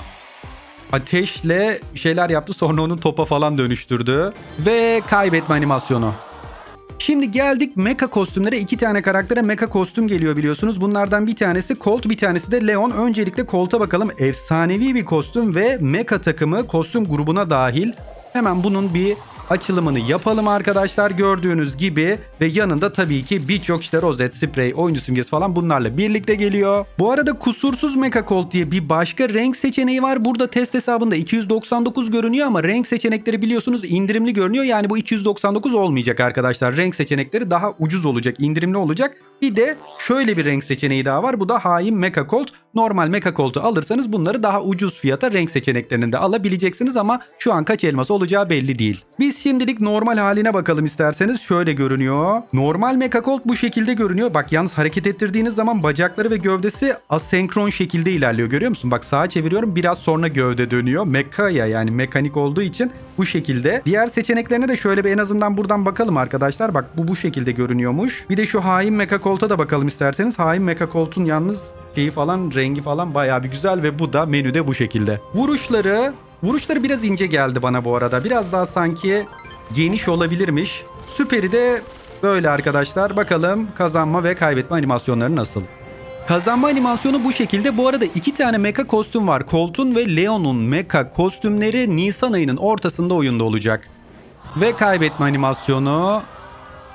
ateşle şeyler yaptı. Sonra onu topa falan dönüştürdü. Ve kaybetme animasyonu. Şimdi geldik mecha kostümlere. İki tane karaktere mecha kostüm geliyor biliyorsunuz. Bunlardan bir tanesi Colt, bir tanesi de Leon. Öncelikle Colt'a bakalım. Efsanevi bir kostüm ve mecha takımı kostüm grubuna dahil. Hemen bunun bir açılımını yapalım arkadaşlar, gördüğünüz gibi. Ve yanında tabii ki birçok işte rozet, sprey, oyuncu simgesi falan bunlarla birlikte geliyor. Bu arada kusursuz Mecha Colt diye bir başka renk seçeneği var. Burada test hesabında iki yüz doksan dokuz görünüyor ama renk seçenekleri biliyorsunuz indirimli görünüyor. Yani bu iki yüz doksan dokuz olmayacak arkadaşlar. Renk seçenekleri daha ucuz olacak, indirimli olacak. Bir de şöyle bir renk seçeneği daha var. Bu da hain Mecha Colt. Normal Mecha Colt'u alırsanız bunları daha ucuz fiyata renk seçeneklerinde alabileceksiniz ama şu an kaç elmas olacağı belli değil. Biz şimdilik normal haline bakalım isterseniz. Şöyle görünüyor. Normal Mecha Colt bu şekilde görünüyor. Bak yalnız hareket ettirdiğiniz zaman bacakları ve gövdesi asenkron şekilde ilerliyor. Görüyor musun? Bak sağa çeviriyorum, biraz sonra gövde dönüyor. Mecha ya, yani mekanik olduğu için bu şekilde. Diğer seçeneklerine de şöyle bir en azından buradan bakalım arkadaşlar. Bak bu bu şekilde görünüyormuş. Bir de şu hain Mecha Colt'a da bakalım isterseniz. Hain Mecha Colt'un yalnız şeyi falan, rengi falan bayağı bir güzel ve bu da menüde bu şekilde. Vuruşları, vuruşları biraz ince geldi bana bu arada. Biraz daha sanki geniş olabilirmiş. Süperi de böyle arkadaşlar. Bakalım kazanma ve kaybetme animasyonları nasıl? Kazanma animasyonu bu şekilde. Bu arada iki tane mecha kostüm var. Colt'un ve Leon'un mecha kostümleri Nisan ayının ortasında oyunda olacak. Ve kaybetme animasyonu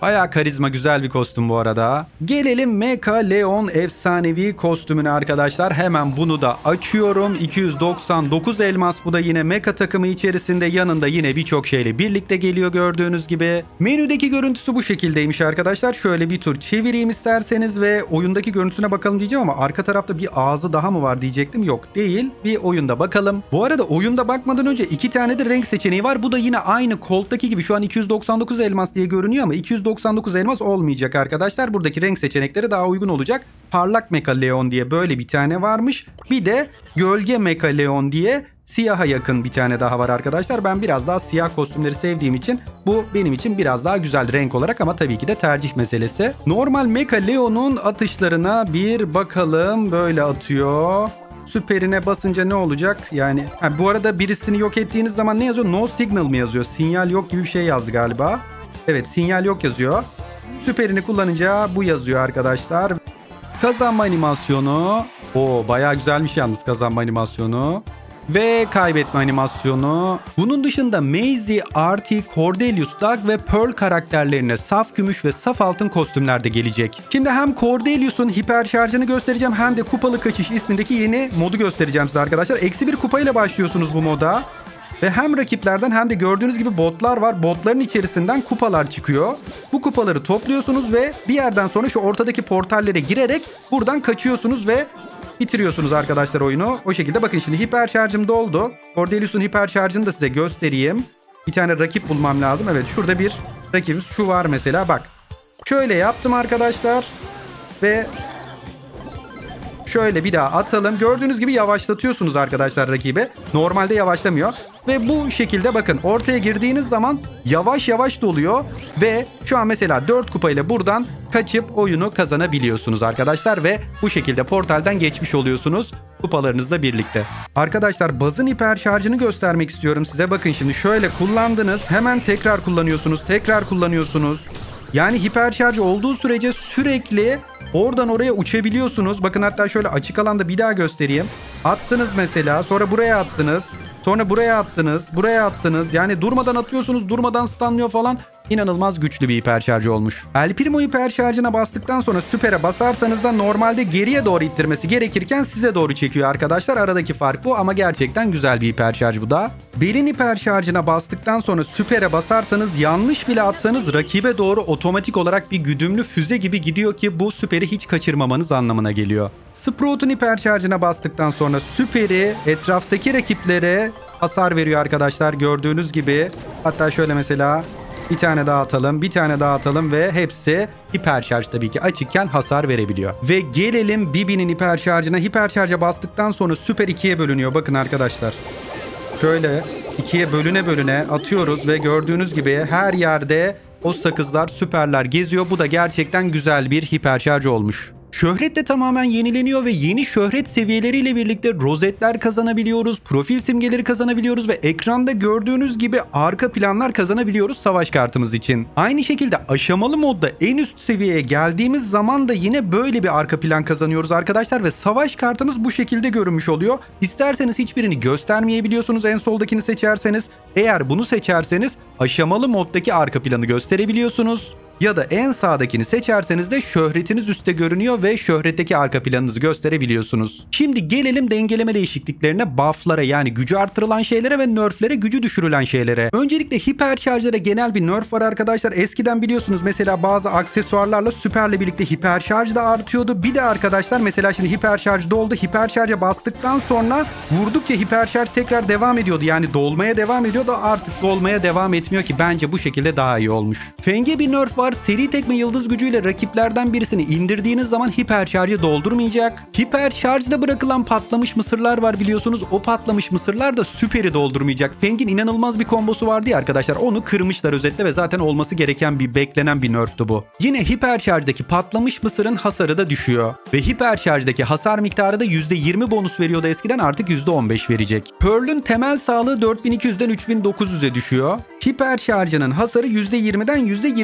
Bayağı karizma, güzel bir kostüm bu arada. Gelelim Mecha Leon efsanevi kostümüne arkadaşlar. Hemen bunu da açıyorum. iki yüz doksan dokuz elmas. Bu da yine Mecha takımı içerisinde, yanında yine birçok şeyle birlikte geliyor gördüğünüz gibi. Menüdeki görüntüsü bu şekildeymiş arkadaşlar. Şöyle bir tur çevireyim isterseniz ve oyundaki görüntüsüne bakalım diyeceğim ama arka tarafta bir ağzı daha mı var diyecektim. Yok, değil. Bir oyunda bakalım. Bu arada oyunda bakmadan önce iki tane de renk seçeneği var. Bu da yine aynı Colt'taki gibi şu an iki yüz doksan dokuz elmas diye görünüyor ama iki yüz doksan dokuz elmas olmayacak arkadaşlar. Buradaki renk seçenekleri daha uygun olacak. Parlak Mecha Leon diye böyle bir tane varmış. Bir de Gölge Mecha Leon diye siyaha yakın bir tane daha var arkadaşlar. Ben biraz daha siyah kostümleri sevdiğim için bu benim için biraz daha güzel renk olarak, ama tabii ki de tercih meselesi. Normal Mecha Leon'un atışlarına bir bakalım. Böyle atıyor. Süperine basınca ne olacak? Yani ha, bu arada birisini yok ettiğiniz zaman ne yazıyor? No signal mı yazıyor? Sinyal yok gibi bir şey yazdı galiba. Evet, sinyal yok yazıyor. Süperini kullanınca bu yazıyor arkadaşlar. Kazanma animasyonu. Oo, bayağı güzelmiş yalnız kazanma animasyonu. Ve kaybetme animasyonu. Bunun dışında Maisie, Artie, Cordelius, Doug ve Pearl karakterlerine saf gümüş ve saf altın kostümler de gelecek. Şimdi hem Cordelius'un hiper şarjını göstereceğim hem de kupalı kaçış ismindeki yeni modu göstereceğim size arkadaşlar. Eksi bir kupayla başlıyorsunuz bu moda. Ve hem rakiplerden hem de gördüğünüz gibi botlar var. Botların içerisinden kupalar çıkıyor. Bu kupaları topluyorsunuz ve bir yerden sonra şu ortadaki portallere girerek buradan kaçıyorsunuz ve bitiriyorsunuz arkadaşlar oyunu. O şekilde bakın şimdi hiper şarjım doldu. Cordelius'un hiper şarjını da size göstereyim. Bir tane rakip bulmam lazım. Evet, şurada bir rakibimiz şu var mesela, bak. Şöyle yaptım arkadaşlar. Ve şöyle bir daha atalım. Gördüğünüz gibi yavaşlatıyorsunuz arkadaşlar rakibi. Normalde yavaşlamıyor. Ve bu şekilde bakın ortaya girdiğiniz zaman yavaş yavaş doluyor. Ve şu an mesela dört kupayla buradan kaçıp oyunu kazanabiliyorsunuz arkadaşlar. Ve bu şekilde portalden geçmiş oluyorsunuz kupalarınızla birlikte. Arkadaşlar bazın hiper şarjını göstermek istiyorum size. Bakın şimdi şöyle kullandınız. Hemen tekrar kullanıyorsunuz. Tekrar kullanıyorsunuz. Yani hiper şarj olduğu sürece sürekli oradan oraya uçabiliyorsunuz. Bakın hatta şöyle açık alanda bir daha göstereyim. Attınız mesela, sonra buraya attınız. Sonra buraya attınız, buraya attınız. Yani durmadan atıyorsunuz, durmadan stunlıyor falan. İnanılmaz güçlü bir hiper şarjı olmuş. El Primo hiper şarjına bastıktan sonra süpere basarsanız da normalde geriye doğru ittirmesi gerekirken size doğru çekiyor arkadaşlar. Aradaki fark bu ama gerçekten güzel bir hiper şarj bu da. Belin hiper şarjına bastıktan sonra süpere basarsanız yanlış bile atsanız rakibe doğru otomatik olarak bir güdümlü füze gibi gidiyor ki bu süperi hiç kaçırmamanız anlamına geliyor. Sprout'un hiper şarjına bastıktan sonra süperi etraftaki rakiplere hasar veriyor arkadaşlar gördüğünüz gibi. Hatta şöyle mesela bir tane daha atalım, bir tane daha atalım ve hepsi hiper şarj tabii ki açıkken hasar verebiliyor. Ve gelelim Bibi'nin hiper şarjına. Hiper şarja bastıktan sonra süper ikiye bölünüyor. Bakın arkadaşlar. Şöyle ikiye bölüne bölüne atıyoruz ve gördüğünüz gibi her yerde o sakızlar, süperler geziyor. Bu da gerçekten güzel bir hiper şarj olmuş. Şöhret de tamamen yenileniyor ve yeni şöhret seviyeleriyle birlikte rozetler kazanabiliyoruz, profil simgeleri kazanabiliyoruz ve ekranda gördüğünüz gibi arka planlar kazanabiliyoruz savaş kartımız için. Aynı şekilde aşamalı modda en üst seviyeye geldiğimiz zaman da yine böyle bir arka plan kazanıyoruz arkadaşlar ve savaş kartımız bu şekilde görünmüş oluyor. İsterseniz hiçbirini göstermeyebiliyorsunuz en soldakini seçerseniz. Eğer bunu seçerseniz aşamalı moddaki arka planı gösterebiliyorsunuz. Ya da en sağdakini seçerseniz de şöhretiniz üstte görünüyor ve şöhretteki arka planınızı gösterebiliyorsunuz. Şimdi gelelim dengeleme değişikliklerine, buff'lara yani gücü artırılan şeylere ve nerf'lere, gücü düşürülen şeylere. Öncelikle hiper şarjlara genel bir nerf var arkadaşlar. Eskiden biliyorsunuz mesela bazı aksesuarlarla süperle birlikte hiper şarj da artıyordu. Bir de arkadaşlar mesela şimdi hiper şarj doldu. Hiper şarja bastıktan sonra vurdukça hiper şarj tekrar devam ediyordu. Yani dolmaya devam ediyordu. Artık dolmaya devam etmiyor ki bence bu şekilde daha iyi olmuş. Feng'e bir nerf var. Seri tekme yıldız gücüyle rakiplerden birisini indirdiğiniz zaman hiper şarjı doldurmayacak. Hiper şarjda bırakılan patlamış mısırlar var biliyorsunuz. O patlamış mısırlar da süperi doldurmayacak. Feng'in inanılmaz bir kombosu vardı ya arkadaşlar. Onu kırmışlar özetle ve zaten olması gereken bir beklenen bir nerftü bu. Yine hiper şarjdaki patlamış mısırın hasarı da düşüyor. Ve hiper şarjdaki hasar miktarı da yüzde yirmi bonus veriyordu eskiden, artık yüzde on beş verecek. Pearl'ün temel sağlığı dört bin iki yüzden üç bin dokuz yüze düşüyor. Hiper şarjının hasarı yüzde yirmiden yüzde yirmi beşe yükseliyor.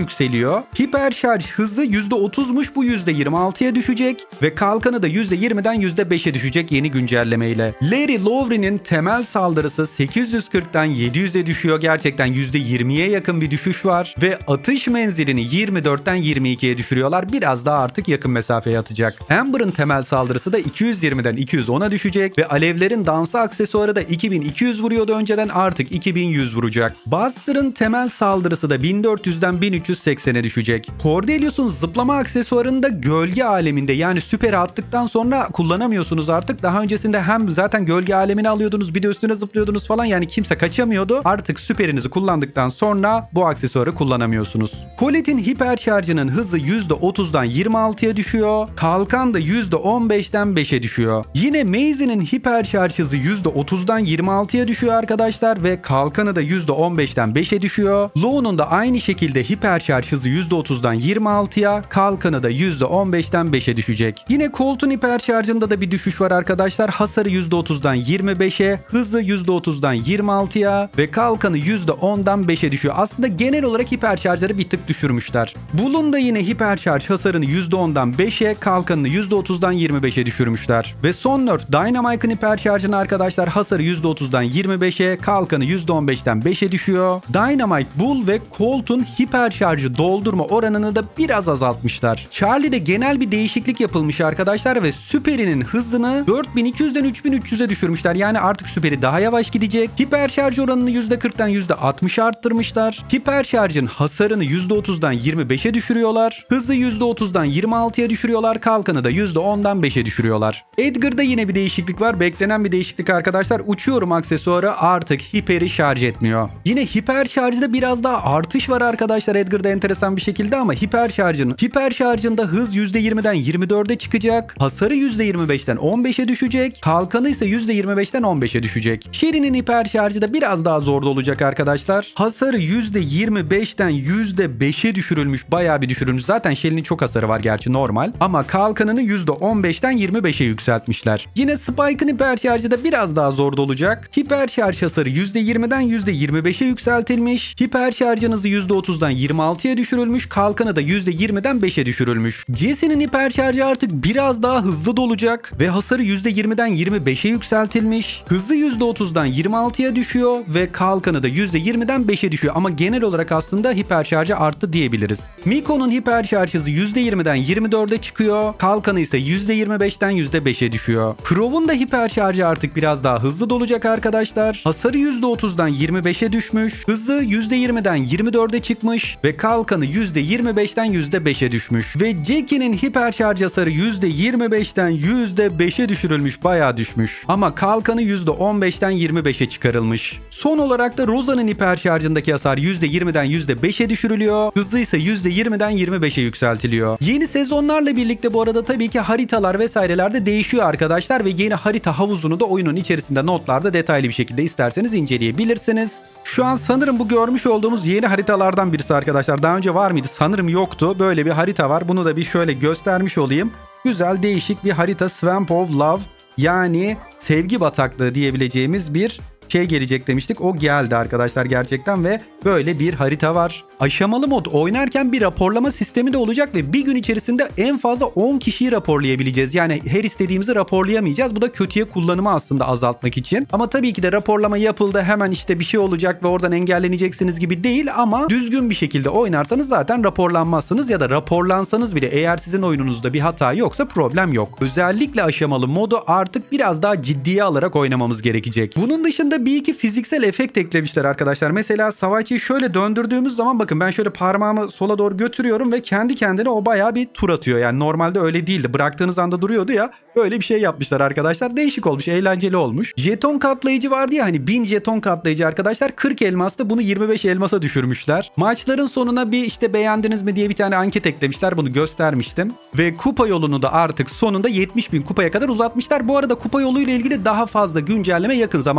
yükseliyor. Hiper şarj hızı yüzde otuzmuş, bu yüzde yirmi altıya düşecek ve kalkanı da yüzde yirmiden yüzde beşe düşecek yeni güncellemeyle. Larry Lowry'nin temel saldırısı sekiz yüz kırktan yedi yüze düşüyor. Gerçekten yüzde yirmiye yakın bir düşüş var ve atış menzilini yirmi dörtten yirmi ikiye düşürüyorlar. Biraz daha artık yakın mesafeye atacak. Amber'ın temel saldırısı da iki yüz yirmiden iki yüz ona düşecek ve alevlerin dansı aksesuarı da iki bin iki yüz vuruyordu önceden, artık iki bin yüz vuracak. Buster'ın temel saldırısı da bin dört yüzden bin üç yüz seksene düşecek. Cordelius'un zıplama aksesuarını da gölge aleminde, yani süperi attıktan sonra kullanamıyorsunuz artık. Daha öncesinde hem zaten gölge alemini alıyordunuz, bir de üstüne zıplıyordunuz falan, yani kimse kaçamıyordu. Artık süperinizi kullandıktan sonra bu aksesuarı kullanamıyorsunuz. Colette'in hiper şarjının hızı yüzde otuzdan yirmi altıya düşüyor. Kalkan da yüzde on beşten beşe düşüyor. Yine Maisy'nin hiper şarj hızı yüzde otuzdan yirmi altıya düşüyor arkadaşlar ve kalkanı da yüzde on beşten beşe düşüyor. Low'nun da aynı şekilde hiper şarj hızı yüzde otuzdan yirmi altıya, kalkanı da yüzde on beşten beşe düşecek. Yine Colt'un hiper şarjında da bir düşüş var arkadaşlar. Hasarı yüzde otuzdan yirmi beşe, hızı yüzde otuzdan yirmi altıya ve kalkanı yüzde ondan beşe düşüyor. Aslında genel olarak hiper şarjları bir tık düşürmüşler. Bull'un da yine hiper şarj hasarını yüzde ondan beşe, kalkanını yüzde otuzdan yirmi beşe düşürmüşler. Ve son nerf Dynamike'ın hiper şarjını arkadaşlar hasarı yüzde otuzdan yirmi beşe, kalkanı yüzde on beşten beşe düşüyor. Dynamike, Bull ve Colt'un hiper şarjı doldurma oranını da biraz azaltmışlar. Charlie'de genel bir değişiklik yapılmış arkadaşlar ve süperinin hızını dört bin iki yüzden üç bin üç yüze düşürmüşler. Yani artık süperi daha yavaş gidecek. Hiper şarj oranını yüzde kırktan yüzde altmışa arttırmışlar. Hiper şarjın hasarını yüzde otuzdan yirmi beşe düşürüyorlar. Hızı yüzde otuzdan yirmi altıya düşürüyorlar. Kalkanı da yüzde ondan beşe düşürüyorlar. Edgar'da yine bir değişiklik var. Beklenen bir değişiklik arkadaşlar. Uçuyorum aksesuarı artık hiperi şarj etmiyor. Yine hiper şarjda biraz daha artış var arkadaşlar Edgar'da enteresan bir şekilde, ama hiper şarjın hiper şarjında hız yüzde yirmiden yirmi dörde çıkacak. Hasarı yüzde yirmi beşten on beşe düşecek. Kalkanı ise yüzde yirmi beşten on beşe düşecek. Sherry'nin hiper şarjı da biraz daha zorda olacak arkadaşlar. Hasarı yüzde yirmi beşten yüzde beşe düşürülmüş. Bayağı bir düşürülmüş. Zaten Shelly'nin çok hasarı var gerçi, normal. Ama kalkanını yüzde on beşten yirmi beşe yükseltmişler. Yine Spike'ın hiper şarjı da biraz daha zorda olacak. Hiper şarj hasarı yüzde yirmiden yüzde yirmi beşe yükseltilmiş. Hiper şarjın hızı yüzde otuzdan yirmi altıya düşürülmüş. Kalkanı da yüzde yirmiden beşe düşürülmüş. Jesse'nin hiper şarjı artık biraz daha hızlı dolacak ve hasarı yüzde yirmiden yirmi beşe yükseltilmiş. Hızı yüzde otuzdan yirmi altıya düşüyor ve kalkanı da yüzde yirmiden beşe düşüyor. Ama genel olarak aslında hiper şarjı arttı diyebiliriz. Miko'nun hiper şarj hızı yüzde yirmiden yirmi dörde çıkıyor. Kalkanı ise yüzde yirmi beşten yüzde beşe düşüyor. Crow'un da hiper şarjı artık biraz daha hızlı dolacak arkadaşlar. Hasarı yüzde otuzdan yirmi beşe düşmüş. Hızı yüzde yirmiden yirmi dörde çıkmış ve kalkanı yüzde yirmi beşten yüzde beşe düşmüş. Ve Jackie'nin hiper şarj hasarı yüzde yirmi beşten yüzde beşe düşürülmüş. Bayağı düşmüş. Ama kalkanı yüzde on beşten yirmi beşe çıkarılmış. Son olarak da Rosa'nın hiper şarjındaki hasar yüzde yirmiden yüzde beşe düşürülüyor. Hızı ise yüzde yirmiden yirmi beşe yükseltiliyor. Yeni sezonlarla birlikte bu arada tabii ki haritalar vesaireler de değişiyor arkadaşlar ve yeni harita havuzunu da oyunun içerisinde notlarda detaylı bir şekilde isterseniz inceleyebilirsiniz. Şu an sanırım bu görmüş olduğumuz yeni haritalardan birisi arkadaşlar. Daha önce var mıydı? Sanırım yoktu. Böyle bir harita var. Bunu da bir şöyle göstermiş olayım. Güzel, değişik bir harita. Swamp of Love, yani sevgi bataklığı diyebileceğimiz bir şey gelecek demiştik. O geldi arkadaşlar gerçekten ve böyle bir harita var. Aşamalı mod oynarken bir raporlama sistemi de olacak ve bir gün içerisinde en fazla on kişiyi raporlayabileceğiz. Yani her istediğimizi raporlayamayacağız. Bu da kötüye kullanımı aslında azaltmak için. Ama tabii ki de raporlama yapıldı, hemen işte bir şey olacak ve oradan engelleneceksiniz gibi değil, ama düzgün bir şekilde oynarsanız zaten raporlanmazsınız ya da raporlansanız bile eğer sizin oyununuzda bir hata yoksa problem yok. Özellikle aşamalı modu artık biraz daha ciddiye alarak oynamamız gerekecek. Bunun dışında bir iki fiziksel efekt eklemişler arkadaşlar. Mesela savaşçıyı şöyle döndürdüğümüz zaman bakın ben şöyle parmağımı sola doğru götürüyorum ve kendi kendine o bayağı bir tur atıyor. Yani normalde öyle değildi. Bıraktığınız anda duruyordu ya. Böyle bir şey yapmışlar arkadaşlar. Değişik olmuş, eğlenceli olmuş. Jeton katlayıcı vardı ya hani, bin jeton katlayıcı arkadaşlar. kırk elmasta bunu yirmi beş elmasa düşürmüşler. Maçların sonuna bir işte beğendiniz mi diye bir tane anket eklemişler. Bunu göstermiştim. Ve kupa yolunu da artık sonunda yetmiş bin kupaya kadar uzatmışlar. Bu arada kupa yoluyla ilgili daha fazla güncelleme yakın zamanda olacak.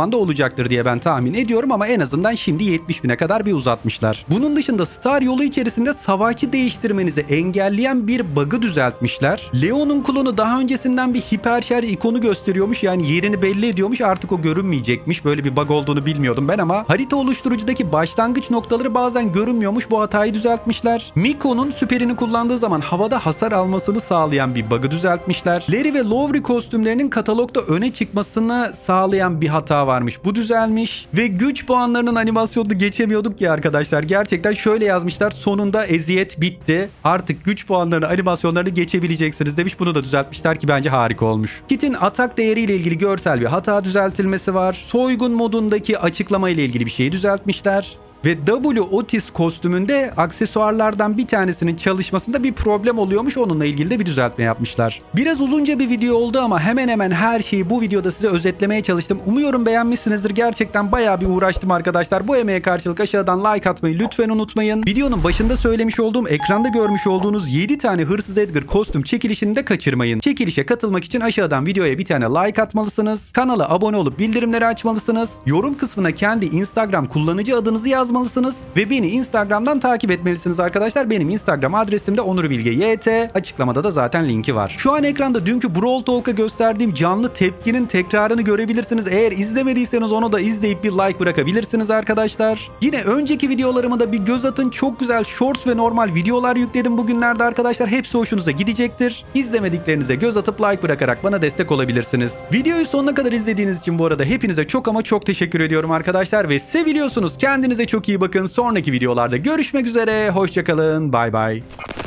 olacaktır diye ben tahmin ediyorum ama en azından şimdi yetmiş bine kadar bir uzatmışlar. Bunun dışında Star yolu içerisinde savaşçı değiştirmenizi engelleyen bir bug'ı düzeltmişler. Leon'un klonu daha öncesinden bir hiper şarj ikonu gösteriyormuş, yani yerini belli ediyormuş, artık o görünmeyecekmiş. Böyle bir bug olduğunu bilmiyordum ben ama harita oluşturucudaki başlangıç noktaları bazen görünmüyormuş, bu hatayı düzeltmişler. Miko'nun süperini kullandığı zaman havada hasar almasını sağlayan bir bug'ı düzeltmişler. Larry ve Lowry kostümlerinin katalogda öne çıkmasını sağlayan bir hata varmış, bu düzelmiş. Ve güç puanlarının animasyonunu geçemiyorduk ya arkadaşlar, gerçekten şöyle yazmışlar: sonunda eziyet bitti, artık güç puanlarını, animasyonlarını geçebileceksiniz demiş. Bunu da düzeltmişler ki bence harika olmuş. Kit'in atak değeriyle ilgili görsel bir hata düzeltilmesi var. Soygun modundaki açıklama ile ilgili bir şeyi düzeltmişler. Ve W. Otis kostümünde aksesuarlardan bir tanesinin çalışmasında bir problem oluyormuş. Onunla ilgili de bir düzeltme yapmışlar. Biraz uzunca bir video oldu ama hemen hemen her şeyi bu videoda size özetlemeye çalıştım. Umuyorum beğenmişsinizdir. Gerçekten bayağı bir uğraştım arkadaşlar. Bu emeğe karşılık aşağıdan like atmayı lütfen unutmayın. Videonun başında söylemiş olduğum, ekranda görmüş olduğunuz yedi tane Hırsız Edgar kostüm çekilişini de kaçırmayın. Çekilişe katılmak için aşağıdan videoya bir tane like atmalısınız. Kanala abone olup bildirimleri açmalısınız. Yorum kısmına kendi Instagram kullanıcı adınızı yazmalısınız. yazmalısınız ve beni Instagram'dan takip etmelisiniz arkadaşlar. Benim Instagram adresim de Onur Bilge Y T. Açıklamada da zaten linki var. Şu an ekranda dünkü Brawl Talk'a gösterdiğim canlı tepkinin tekrarını görebilirsiniz. Eğer izlemediyseniz onu da izleyip bir like bırakabilirsiniz arkadaşlar. Yine önceki videolarıma da bir göz atın. Çok güzel shorts ve normal videolar yükledim bugünlerde arkadaşlar. Hepsi hoşunuza gidecektir. İzlemediklerinize göz atıp like bırakarak bana destek olabilirsiniz. Videoyu sonuna kadar izlediğiniz için bu arada hepinize çok ama çok teşekkür ediyorum arkadaşlar ve seviliyorsunuz. Kendinize çok iyi bakın. Sonraki videolarda görüşmek üzere. Hoşça kalın. Bay bay.